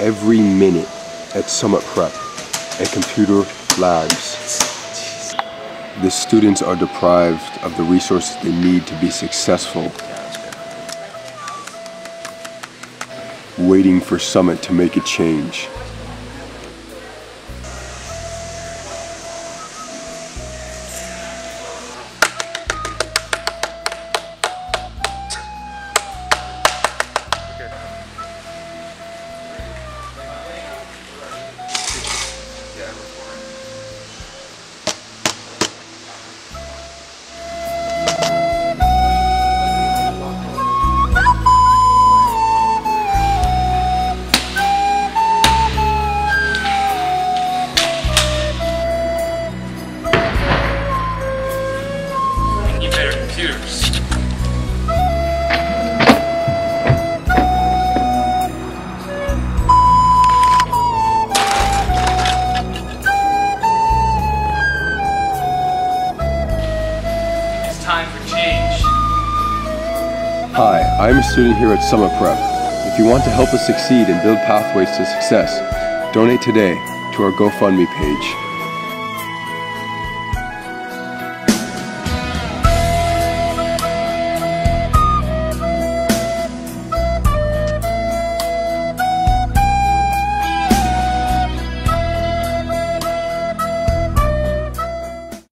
every minute at Summit Prep and Computer Labs. The students are deprived of the resources they need to be successful, waiting for Summit to make a change. Computers. It's time for change. Hi, I'm a student here at Summit Prep. If you want to help us succeed and build pathways to success, donate today to our GoFundMe page.